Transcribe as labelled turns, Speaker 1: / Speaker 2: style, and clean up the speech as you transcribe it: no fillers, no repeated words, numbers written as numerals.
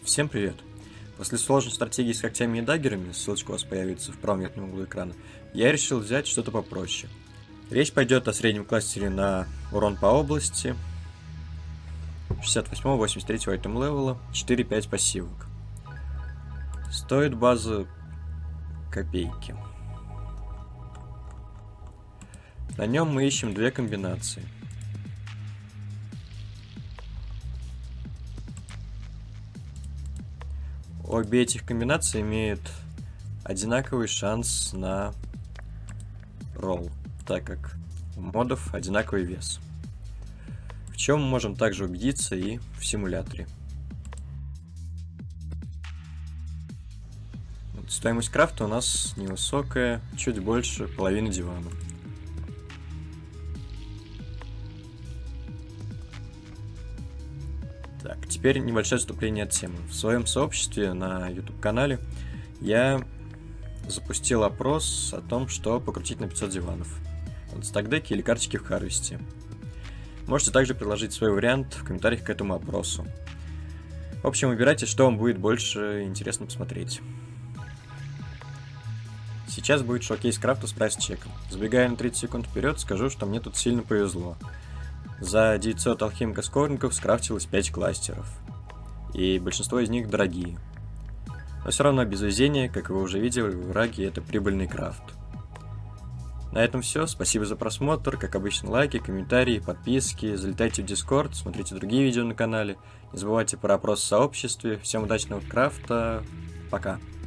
Speaker 1: Всем привет! После сложной стратегии с когтями и даггерами, ссылочка у вас появится в правом верхнем углу экрана, я решил взять что-то попроще. Речь пойдет о среднем кластере на урон по области, 68-83 айтем левела, 4-5 пассивок. Стоит база копейки. На нем мы ищем две комбинации. Обе этих комбинации имеют одинаковый шанс на ролл, так как у модов одинаковый вес. В чем мы можем также убедиться и в симуляторе. Стоимость крафта у нас невысокая, чуть больше половины дивана. Так, теперь небольшое отступление от темы. В своем сообществе на YouTube-канале я запустил опрос о том, что покрутить на 500 диванов. Стакдеки или карточки в Харвесте. Можете также предложить свой вариант в комментариях к этому опросу. В общем, выбирайте, что вам будет больше интересно посмотреть. Сейчас будет шоу-кейс крафта с прайс-чеком. Забегая на 30 секунд вперед, скажу, что мне тут сильно повезло. За 900 алхимиков-скорников скрафтилось 5 кластеров. И большинство из них дорогие. Но все равно без везения, как вы уже видели, в Раге это прибыльный крафт. На этом все. Спасибо за просмотр. Как обычно, лайки, комментарии, подписки. Залетайте в Discord, смотрите другие видео на канале. Не забывайте про опрос в сообществе. Всем удачного крафта. Пока.